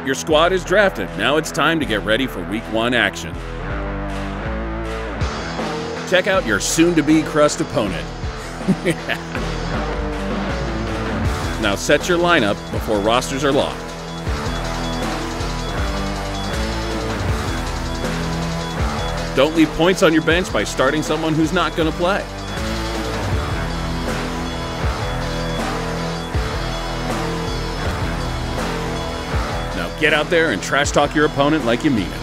Your squad is drafted. Now it's time to get ready for Week 1 action. Check out your soon-to-be crust opponent. Now set your lineup before rosters are locked. Don't leave points on your bench by starting someone who's not going to play. Now get out there and trash talk your opponent like you mean it.